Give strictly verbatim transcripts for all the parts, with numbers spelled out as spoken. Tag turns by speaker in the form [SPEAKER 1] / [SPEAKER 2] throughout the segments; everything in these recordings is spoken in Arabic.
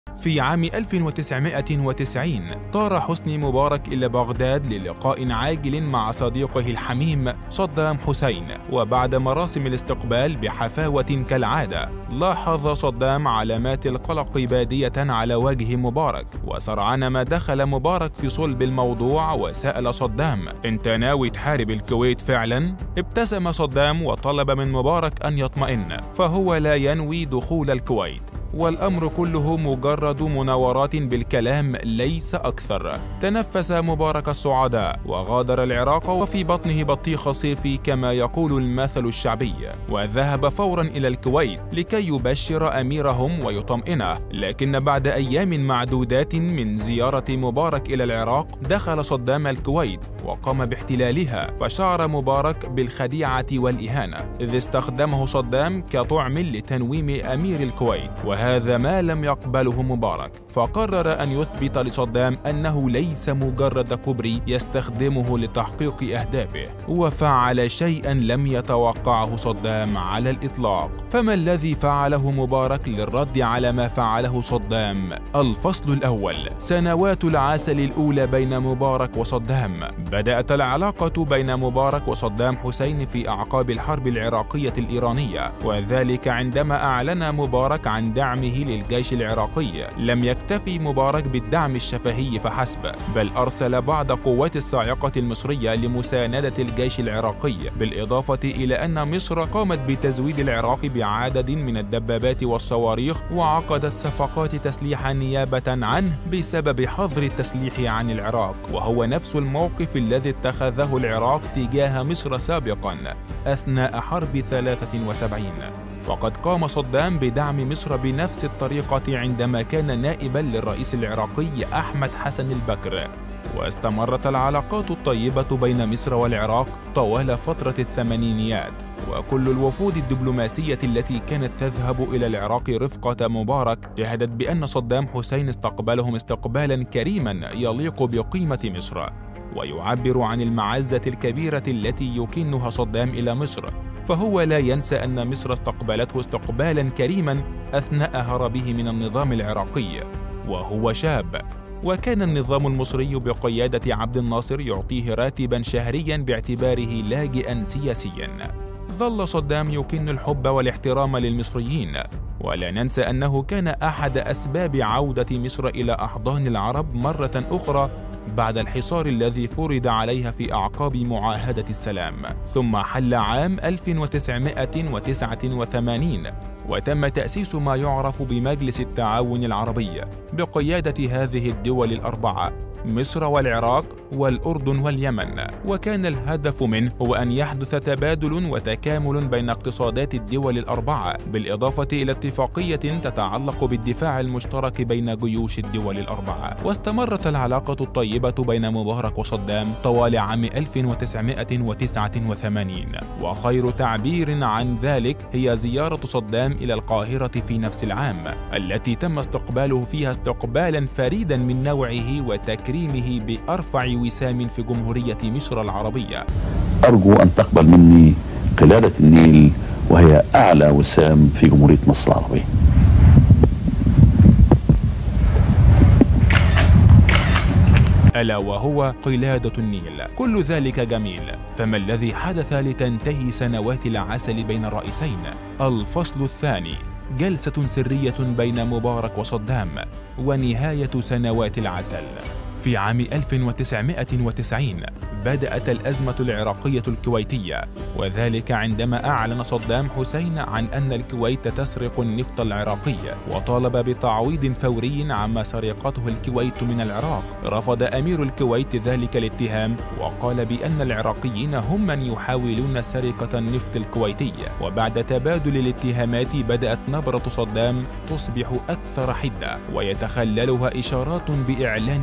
[SPEAKER 1] في عام ألف وتسعمائة وتسعين طار حسني مبارك إلى بغداد للقاء عاجل مع صديقه الحميم صدام حسين، وبعد مراسم الاستقبال بحفاوة كالعادة لاحظ صدام علامات القلق بادية على وجه مبارك، وسرعان ما دخل مبارك في صلب الموضوع وسأل صدام: أنت ناوي تحارب الكويت فعلا؟ ابتسم صدام وطلب من مبارك أن يطمئن، فهو لا ينوي دخول الكويت، والأمر كله مجرد مناورات بالكلام ليس أكثر. تنفس مبارك الصعداء وغادر العراق وفي بطنه بطيخ صيفي كما يقول المثل الشعبي، وذهب فورا إلى الكويت لكي يبشر أميرهم ويطمئنه. لكن بعد أيام معدودات من زيارة مبارك إلى العراق دخل صدام الكويت وقام باحتلالها، فشعر مبارك بالخديعة والإهانة، إذ استخدمه صدام كطعم لتنويم أمير الكويت، وهذا ما لم يقبله مبارك، فقرر أن يثبت لصدام أنه ليس مجرد كوبري يستخدمه لتحقيق أهدافه، وفعل شيئا لم يتوقعه صدام على الإطلاق. فما الذي فعله مبارك للرد على ما فعله صدام؟ الفصل الأول: سنوات العسل الأولى بين مبارك وصدام. بدأت العلاقة بين مبارك وصدام حسين في أعقاب الحرب العراقية الإيرانية، وذلك عندما أعلن مبارك عن دعمه للجيش العراقي. لم يكتفي مبارك بالدعم الشفهي فحسب، بل أرسل بعض قوات الصاعقة المصرية لمساندة الجيش العراقي، بالإضافة إلى أن مصر قامت بتزويد العراق بعدد من الدبابات والصواريخ، وعقدت صفقات تسليح نيابة عنه بسبب حظر التسليح عن العراق، وهو نفس الموقف الذي اتخذه العراق تجاه مصر سابقا أثناء حرب ثلاثة وسبعين. وقد قام صدام بدعم مصر بنفس الطريقة عندما كان نائبا للرئيس العراقي أحمد حسن البكر. واستمرت العلاقات الطيبة بين مصر والعراق طوال فترة الثمانينيات، وكل الوفود الدبلوماسية التي كانت تذهب إلى العراق رفقة مبارك شهدت بأن صدام حسين استقبلهم استقبالا كريما يليق بقيمة مصر، ويعبر عن المعزة الكبيرة التي يكنها صدام إلى مصر. فهو لا ينسى أن مصر استقبلته استقبالا كريما أثناء هربه من النظام العراقي وهو شاب، وكان النظام المصري بقيادة عبد الناصر يعطيه راتبا شهريا باعتباره لاجئا سياسيا. ظل صدام يكن الحب والاحترام للمصريين، ولا ننسى أنه كان أحد أسباب عودة مصر إلى أحضان العرب مرة أخرى بعد الحصار الذي فرض عليها في أعقاب معاهدة السلام. ثم حل عام ألف وتسعمائة وتسعة وثمانين وتم تأسيس ما يعرف بمجلس التعاون العربي بقيادة هذه الدول الأربعة: مصر والعراق والأردن واليمن، وكان الهدف منه هو أن يحدث تبادل وتكامل بين اقتصادات الدول الأربعة، بالإضافة إلى اتفاقية تتعلق بالدفاع المشترك بين جيوش الدول الأربعة. واستمرت العلاقة الطيبة بين مبارك وصدام طوال عام ألف وتسعمائة وتسعة وثمانين، وخير تعبير عن ذلك هي زيارة صدام إلى القاهرة في نفس العام، التي تم استقباله فيها استقبالا فريدا من نوعه وتكريمه بأرفع وسام في جمهورية مصر العربية.
[SPEAKER 2] أرجو أن تقبل مني قلادة النيل، وهي أعلى وسام في جمهورية مصر العربية.
[SPEAKER 1] ألا وهو قلادة النيل. كل ذلك جميل، فما الذي حدث لتنتهي سنوات العسل بين الرئيسين؟ الفصل الثاني: جلسة سرية بين مبارك وصدام ونهاية سنوات العسل. في عام ألف وتسعمائة وتسعين بدأت الأزمة العراقية الكويتية، وذلك عندما أعلن صدام حسين عن أن الكويت تسرق النفط العراقي، وطالب بتعويض فوري عما سرقته الكويت من العراق. رفض أمير الكويت ذلك الاتهام، وقال بأن العراقيين هم من يحاولون سرقة النفط الكويتي. وبعد تبادل الاتهامات بدأت نبرة صدام تصبح أكثر حدة، ويتخللها إشارات بإعلان الحرب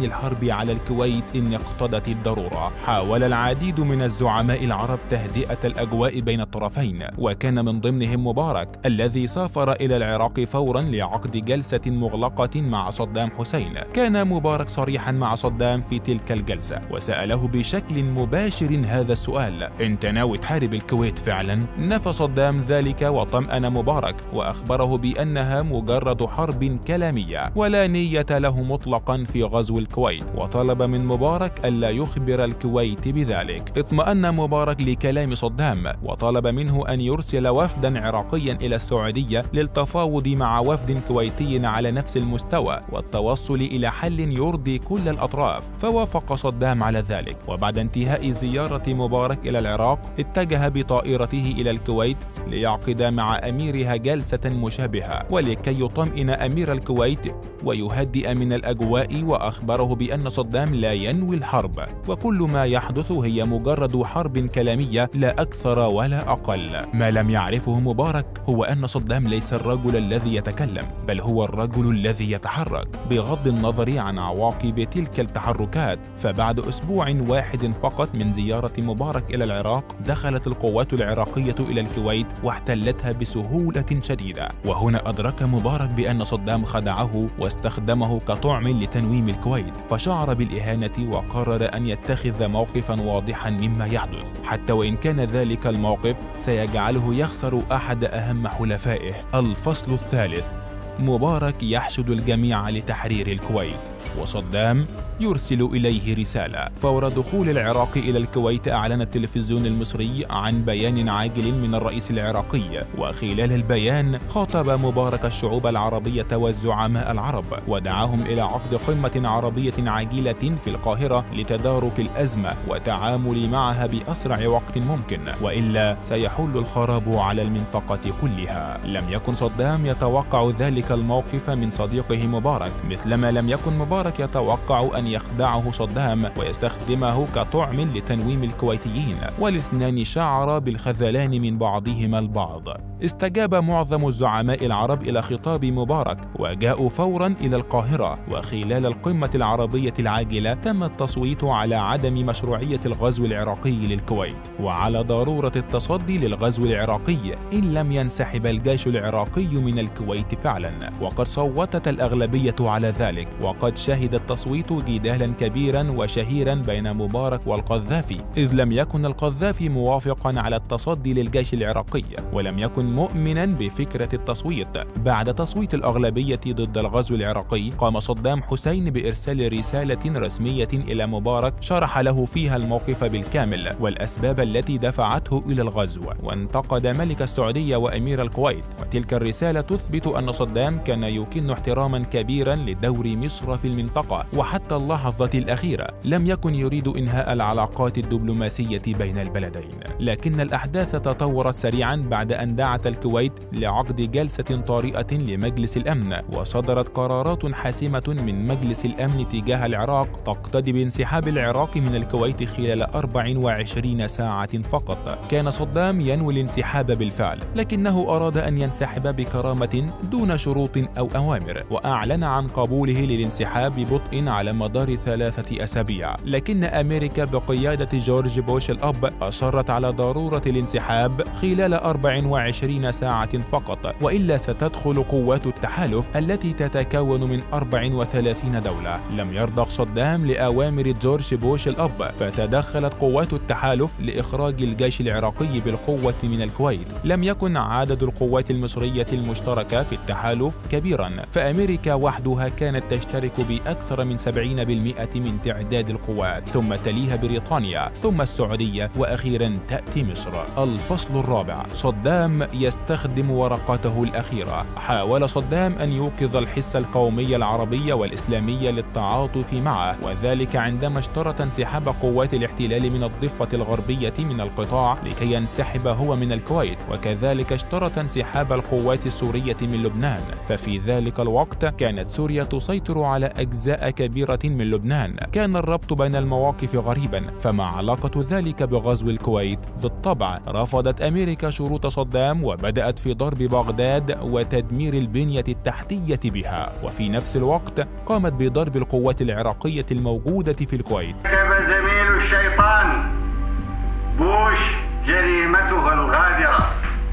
[SPEAKER 1] على الكويت إن اقتضت الضرورة. حاول العديد من الزعماء العرب تهدئة الأجواء بين الطرفين، وكان من ضمنهم مبارك الذي سافر إلى العراق فورا لعقد جلسة مغلقة مع صدام حسين. كان مبارك صريحا مع صدام في تلك الجلسة وسأله بشكل مباشر هذا السؤال: أنت ناوي تحارب الكويت فعلا؟ نفى صدام ذلك وطمأن مبارك وأخبره بأنها مجرد حرب كلامية ولا نية له مطلقا في غزو الكويت، وطلب من مبارك ألا يخبر الكويت بذلك. اطمأن مبارك لكلام صدام وطلب منه أن يرسل وفدا عراقيا إلى السعودية للتفاوض مع وفد كويتي على نفس المستوى والتوصل إلى حل يرضي كل الأطراف، فوافق صدام على ذلك. وبعد انتهاء زيارة مبارك إلى العراق اتجه بطائرته إلى الكويت ليعقد مع أميرها جلسة مشابهة ولكي يطمئن أمير الكويت ويهدئ من الأجواء، وأخبره بأن صدام لا ينوي الحرب وكل ما يحدث هي مجرد حرب كلامية لا أكثر ولا أقل. ما لم يعرفه مبارك هو أن صدام ليس الرجل الذي يتكلم، بل هو الرجل الذي يتحرك بغض النظر عن عواقب تلك التحركات. فبعد أسبوع واحد فقط من زيارة مبارك إلى العراق دخلت القوات العراقية إلى الكويت واحتلتها بسهولة شديدة، وهنا أدرك مبارك بأن صدام خدعه واستخدمه كطعم لتنويم الكويت، فشعر بالإهانة وقرر أن يتخذ موقفا واضحا مما يحدث، حتى وإن كان ذلك الموقف سيجعله يخسر أحد أهم حلفائه. الفصل الثالث: مبارك يحشد الجميع لتحرير الكويت، وصدام يرسل إليه رسالة. فور دخول العراق إلى الكويت أعلن التلفزيون المصري عن بيان عاجل من الرئيس العراقي، وخلال البيان خاطب مبارك الشعوب العربية والزعماء العرب ودعاهم إلى عقد قمة عربية عاجلة في القاهرة لتدارك الأزمة والتعامل معها بأسرع وقت ممكن، وإلا سيحل الخراب على المنطقة كلها. لم يكن صدام يتوقع ذلك الموقف من صديقه مبارك، مثلما لم يكن مبارك يتوقع أن يخدعه صدام ويستخدمه كطعم لتنويم الكويتيين، والاثنان شعرا بالخذلان من بعضهما البعض. استجاب معظم الزعماء العرب إلى خطاب مبارك وجاءوا فورا إلى القاهرة، وخلال القمة العربية العاجلة تم التصويت على عدم مشروعية الغزو العراقي للكويت وعلى ضرورة التصدي للغزو العراقي إن لم ينسحب الجيش العراقي من الكويت فعلا، وقد صوتت الأغلبية على ذلك. وقد شهد التصويت جدالا كبيرا وشهيرا بين مبارك والقذافي، إذ لم يكن القذافي موافقا على التصدي للجيش العراقي ولم يكن مؤمنا بفكرة التصويت. بعد تصويت الأغلبية ضد الغزو العراقي قام صدام حسين بإرسال رسالة رسمية إلى مبارك شرح له فيها الموقف بالكامل والأسباب التي دفعته إلى الغزو، وانتقد ملك السعودية وأمير الكويت. وتلك الرسالة تثبت أن صدام كان يكن احتراما كبيرا لدور مصر في المنطقة، وحتى اللحظة الأخيرة لم يكن يريد إنهاء العلاقات الدبلوماسية بين البلدين. لكن الأحداث تطورت سريعا بعد أن دعت الكويت لعقد جلسة طارئة لمجلس الأمن، وصدرت قرارات حاسمة من مجلس الأمن تجاه العراق تقتضي بانسحاب العراق من الكويت خلال أربع وعشرين ساعة فقط. كان صدام ينوي الانسحاب بالفعل، لكنه أراد أن ينسحب بكرامة دون شروط أو أوامر، وأعلن عن قبوله للانسحاب ببطء على مدار ثلاثة أسابيع. لكن أمريكا بقيادة جورج بوش الأب أصرت على ضرورة الانسحاب خلال أربع وعشرين ساعة فقط، وإلا ستدخل قوات التحالف التي تتكون من أربع وثلاثين دولة. لم يرضخ صدام لأوامر جورج بوش الأب، فتدخلت قوات التحالف لإخراج الجيش العراقي بالقوة من الكويت. لم يكن عدد القوات المصرية المشتركة في التحالف كبيرا، فأمريكا وحدها كانت تشترك بأكثر من سبعين بالمئة من تعداد القوات، ثم تليها بريطانيا، ثم السعودية، وأخيرا تأتي مصر. الفصل الرابع: صدام يستخدم ورقته الأخيرة. حاول صدام أن يوقظ الحس القومي العربي والإسلامي للتعاطف معه، وذلك عندما اشترط انسحاب قوات الاحتلال من الضفة الغربية من القطاع لكي ينسحب هو من الكويت، وكذلك اشترط انسحاب القوات السورية من لبنان. ففي ذلك الوقت كانت سوريا تسيطر على أجزاء كبيرة من لبنان. كان الربط بين المواقف غريبا، فما علاقة ذلك بغزو الكويت؟ بالطبع رفضت أمريكا شروط صدام وبدأت في ضرب بغداد وتدمير البنية التحتية بها، وفي نفس الوقت قامت بضرب القوات العراقية الموجودة في الكويت.
[SPEAKER 3] كتب زميل الشيطان بوش جريمته الغادرة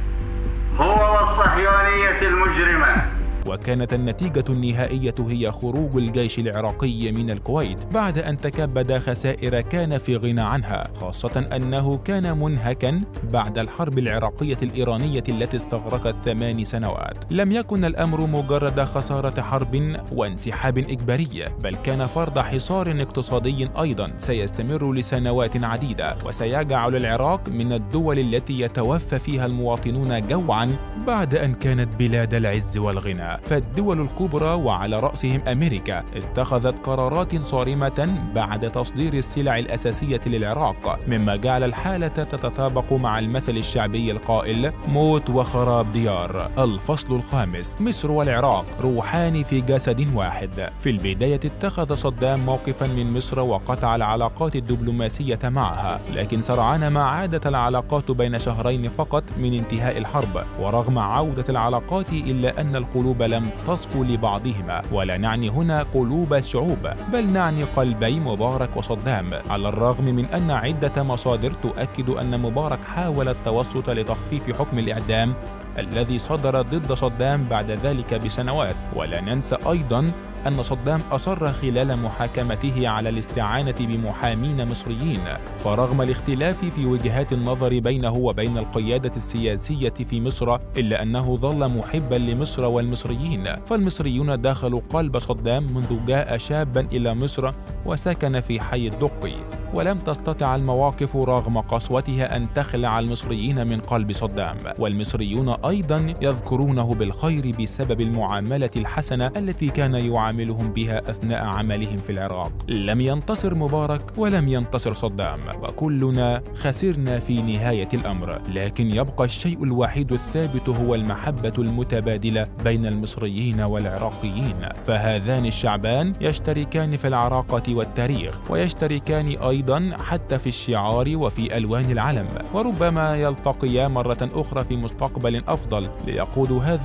[SPEAKER 3] هو والصهيونية المجرمة.
[SPEAKER 1] وكانت النتيجة النهائية هي خروج الجيش العراقي من الكويت بعد أن تكبد خسائر كان في غنى عنها، خاصة أنه كان منهكا بعد الحرب العراقية الإيرانية التي استغرقت ثمان سنوات. لم يكن الأمر مجرد خسارة حرب وانسحاب إجباري، بل كان فرض حصار اقتصادي أيضا سيستمر لسنوات عديدة، وسيجعل العراق من الدول التي يتوفى فيها المواطنون جوعا بعد أن كانت بلاد العز والغنى. فالدول الكبرى وعلى رأسهم أمريكا اتخذت قرارات صارمة بعد تصدير السلع الأساسية للعراق، مما جعل الحالة تتطابق مع المثل الشعبي القائل موت وخراب ديار. الفصل الخامس: مصر والعراق روحان في جسد واحد. في البداية اتخذ صدام موقفا من مصر وقطع العلاقات الدبلوماسية معها، لكن سرعان ما عادت العلاقات بين شهرين فقط من انتهاء الحرب. ورغم عودة العلاقات إلا أن القلوب لم تصفو لبعضهما، ولا نعني هنا قلوب الشعوب بل نعني قلبي مبارك وصدام، على الرغم من أن عدة مصادر تؤكد أن مبارك حاول التوسط لتخفيف حكم الإعدام الذي صدر ضد صدام بعد ذلك بسنوات. ولا ننسى أيضا أن صدام أصر خلال محاكمته على الاستعانة بمحامين مصريين، فرغم الاختلاف في وجهات النظر بينه وبين القيادة السياسية في مصر إلا أنه ظل محبا لمصر والمصريين. فالمصريون دخلوا قلب صدام منذ جاء شابا إلى مصر وسكن في حي الدقي، ولم تستطع المواقف رغم قسوتها أن تخلع المصريين من قلب صدام. والمصريون أيضا يذكرونه بالخير بسبب المعاملة الحسنة التي كان يعاملهم بها أثناء عملهم في العراق. لم ينتصر مبارك ولم ينتصر صدام، وكلنا خسرنا في نهاية الأمر، لكن يبقى الشيء الوحيد الثابت هو المحبة المتبادلة بين المصريين والعراقيين. فهذان الشعبان يشتركان في العراقة والتاريخ، ويشتركان أيضا حتى في الشعار وفي ألوان العلم، وربما يلتقيا مرة أخرى في مستقبل أفضل ليقودوا هذه